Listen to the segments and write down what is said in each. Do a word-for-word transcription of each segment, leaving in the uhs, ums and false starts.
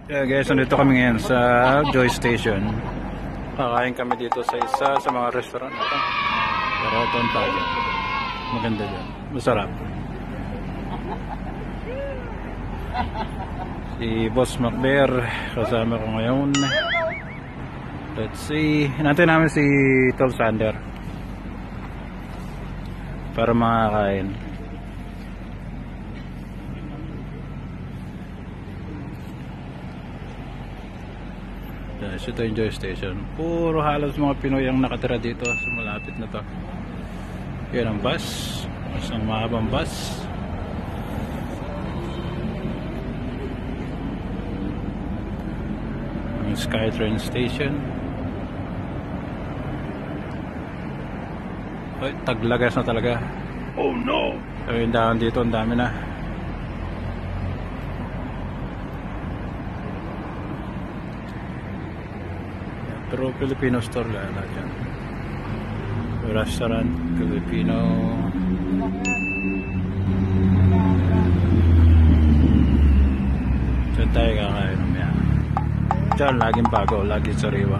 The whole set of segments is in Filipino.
Yeah guys, nandito kami ngayon sa Joy Station. Kakain kami dito sa isa sa mga restaurant ito. Pero ito ang tayo. Maganda dyan. Masarap. Si Boss Macber kasama ko ngayon. Let's see. Hinantay namin si Tol Sander para makakain. Yes, ito yung Joy Station. Puro halos mga Pinoy ang nakatira dito sa malapit na to. Yan ang bus. Isang mahabang bus. Ang Skytrain Station. Ay, taglagas na talaga. Oh no! So yung daan dito, ang dami na. Pero Filipino store lang na dyan. Restaurant, Filipino. Diyan tayo kakain mamaya. Diyan, laging bago, laging sariwa.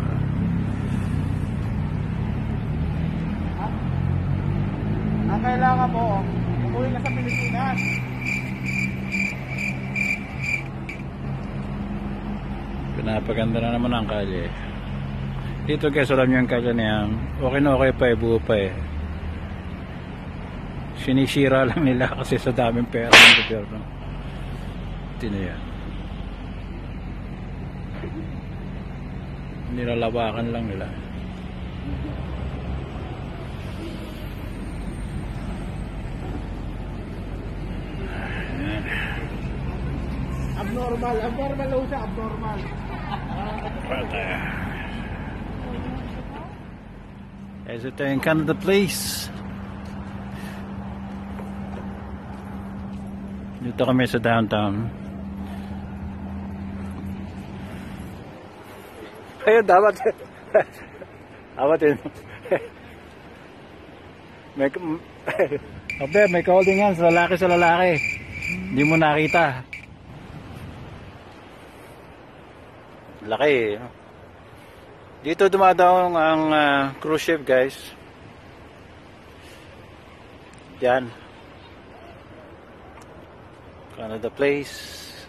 Ang kailangan mo, umuwi ka sa Pilipinas. Pinapaganda na naman ang kalye. Dito guys, alam nyo yung kalye niya, okay na okay pa eh, buo pa eh. Sinisira lang nila kasi sa daming pera ng gobyerno. Ito na yan. Nilalawakan lang nila. Abnormal, abnormal lang siya, abnormal. Patay. Is it in Canada Place? Dito kami sa downtown. Ayun, dapat. Dapat yun. May, Abe, may holding hands, lalaki sa lalaki. Hindi mo nakita. Laki eh. Dito dumadaong ang uh, cruise ship guys. Yan. Canada Place.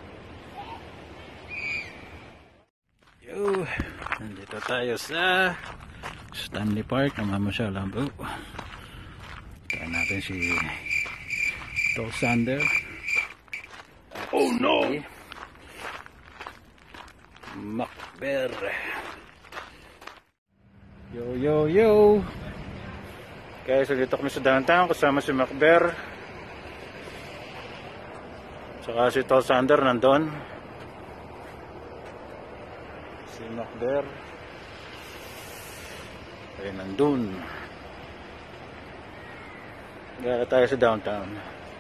Yo. Nandito tayo sa Stanley Park. Namamasyal lang po. Tayo natin si Tol Sander. Oh no! Macber. Yo yo yo. Guys, so dito kami sa downtown kasama si Macber. Saka si Tol Sander nandun. Si Macber ay nandun. Gala tayo sa downtown.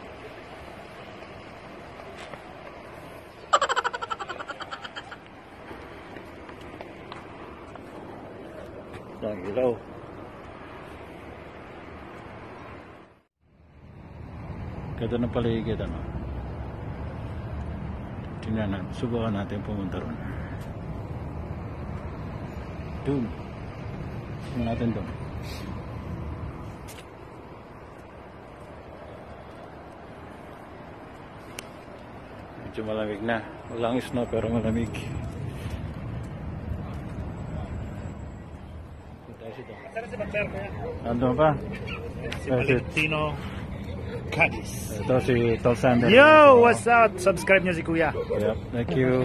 Ang ilaw. Ganda ng paligid, ano? Tingnan natin, subukan natin pumunta ron. Doon. Subukan natin doon. Medyo malamig na. Walang snow pero malamig. Andun pa? Si Valentino Cadiz. Ito si Tol Sander. Yo, what's up? Subscribe nyo si Kuya. Yep, thank you.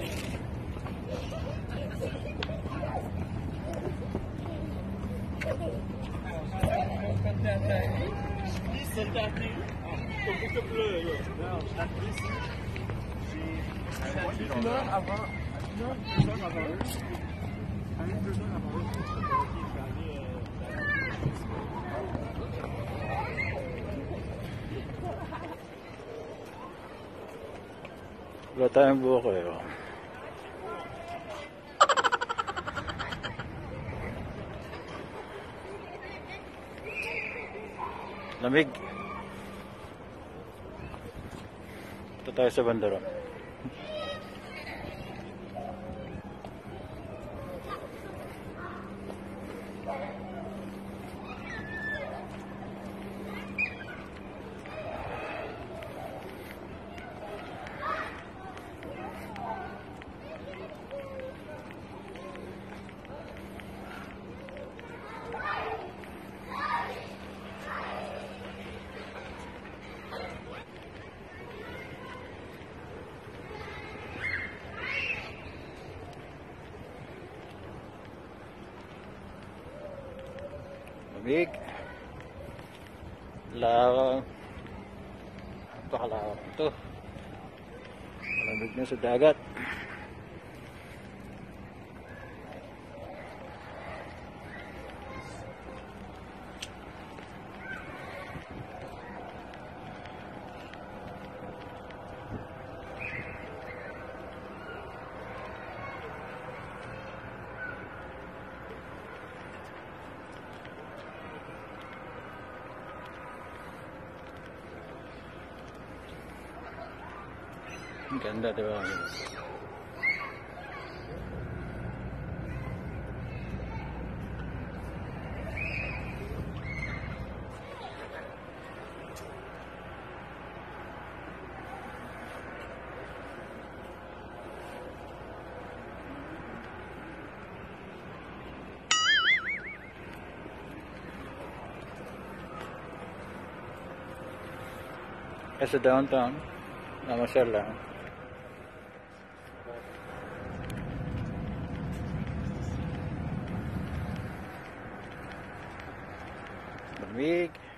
Wala tayong buko eh. Lamig. Ito tayo sa bandara. Lamig. Lawang. Napakalawak ito. Malamig na sa dagat. Ang ganda, diba? Kasi downtown, namasyal lang. Lamig.